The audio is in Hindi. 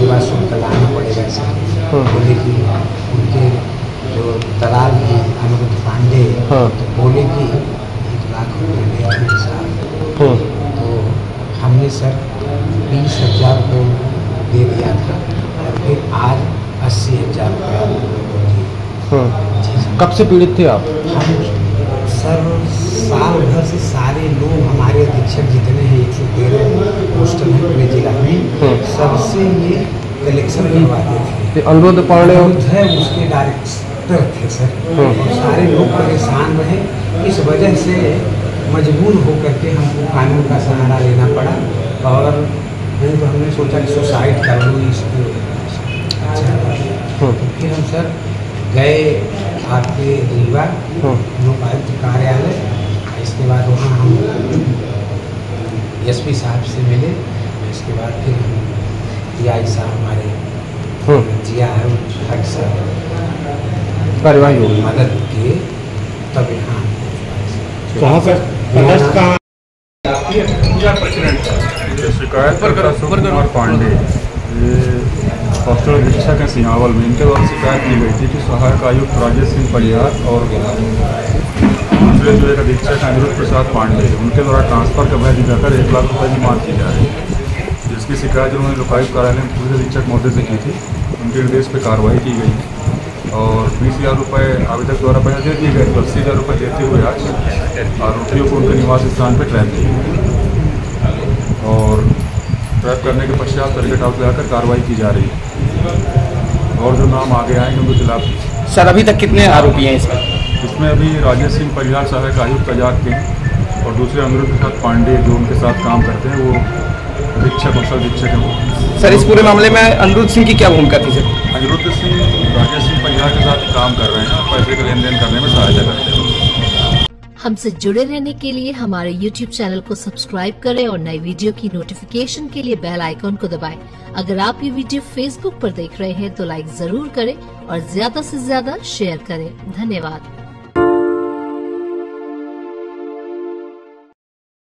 उसके बाद शुल्क लाना पड़ेगा सर। बोले कि उनके जो दलाल हैं अनिरुद्ध पांडे, तो बोले कि 1 लाख रुपये ले साहब। तो हमने सर 20,000 को दे दिया था और फिर आज 80,000 रुपया। कब से पीड़ित थे आप? हम सर साल भर से सारे लोग हमारे अधीक्षक जितने हैं 113 पोस्टल हैं पूरे जिला में, सबसे ये कलेक्शन करवाते थे। अनिरुद्ध पांडे है उसके डायरेक्टर थे सर। और सारे लोग परेशान रहे, इस वजह से मजबूर होकर के हमको कानून का सहारा लेना पड़ा। और नहीं तो हमने सोचा कि सुसाइड कर लूँ इसको। अच्छा, फिर हम सर गए आपके रीवा लोकायुक्त कार्यालय। इसके बाद वहाँ हम एसपी साहब से मिले। इसके बाद फिर हम टीआई साहब हमारे जिया है हक साहब कार्यवाही होगी, मदद किए, तब यहाँ कहाँ पर शिकायत कुमार पांडे, ये पोस्टल अधीक्षक हैं सिंहावल में। इनके द्वारा शिकायत की गई थी कि सहायक आयुक्त राजेश सिंह परिहार और दूसरे जो एक अधीक्षक अनिरुद्ध प्रसाद पांडे, उनके द्वारा ट्रांसफर का भय दिखाकर 1 लाख रुपये की मांग की जा रही है। जिसकी शिकायत उन्होंने लोकायुक्त कार्यालय में पुलिस अधीक्षक महोदय से की थी। उनके निर्देश पर कार्रवाई की गई और 20,000 रुपये आवेदक द्वारा पैसा दे दिए गए। तो 80,000 रुपये देते हुए आज आरोपियों को उनके निवास स्थान पर ट्रैप किया और ट्रैप करने के पश्चात टारगेट आउट लगाकर कार्रवाई की जा रही है। और जो नाम आगे आएंगे उनके खिलाफ। सर अभी तक कितने आरोपी हैं इसमें अभी राजेश सिंह परिहार सहायक आयुक्त आजाद के और दूसरे अनिरुद्ध प्रसाद पांडे जो उनके साथ काम करते हैं, वो अधीक्षक औसत अधीक्षक हैं वो। सर इस पूरे मामले में अनिरुद्ध सिंह की क्या भूमिका थी सर? अनिरुद्ध सिंह राजेश सिंह परिहार के साथ काम कर रहे हैं और पैसे का लेन देन करने में सहायता करते हैं। हमसे जुड़े रहने के लिए हमारे YouTube चैनल को सब्सक्राइब करें और नई वीडियो की नोटिफिकेशन के लिए बेल आइकॉन को दबाएं। अगर आप ये वीडियो Facebook पर देख रहे हैं तो लाइक जरूर करें और ज्यादा से ज्यादा शेयर करें। धन्यवाद।